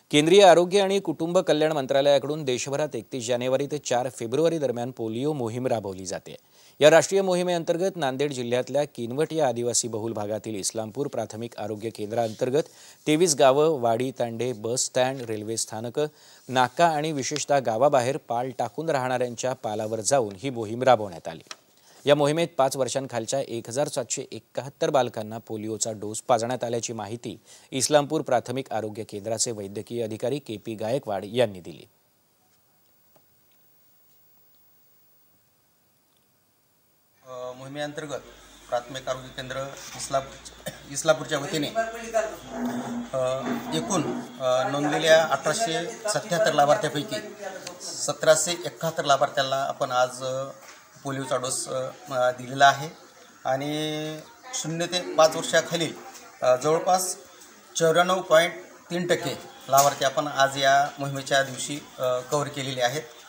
केंद्रीय आरोग्य आणि कुटुंब कल्याण मंत्रालयाकडून देशभरात 31 जानेवारी ते 4 फेब्रुवारी दरम्यान पोलिओ मोहीम राबवली जाते। या राष्ट्रीय मोहिमेअंतर्गत नांदेड जिल्ह्यातल्या किनवट या आदिवासी बहुल भागातील इस्लामपूर प्राथमिक आरोग्य केंद्राअंतर्गत 23 गावं, वाडी, तांडे, बस स्टँड, रेल्वे स्थानकं, नाका आणि विशेषतः गावाबाहेर पाल टाकून राहणाऱ्यांच्या पालावर जाऊन ही मोहीम राबवण्यात आली। या मोहिमेत 5 वर्षांखालच्या 1771 बालकांना पोलिओचा डोस पाजण्यात आल्याची माहिती इस्लामपूर प्राथमिक आरोग्य केंद्राचे वैद्यकीय अधिकारी के.पी. गायकवाड यांनी दिली। मोहिमेअंतर्गत प्राथमिक आरोग्य केंद्र इस्लामपूरच्या वतीने एकूण नोंदलेल्या 1877 लाभार्थ्यांपैकी 1771 लाभार्थ्यांना आपण आज पोलिओचा डोस दिलेला आहे आणि 0 ते 5 वर्षाखालील जवळपास 94.3% लाभार्थी आपण आज या मोहिमेच्या दिवशी कव्हर केलेले आहेत।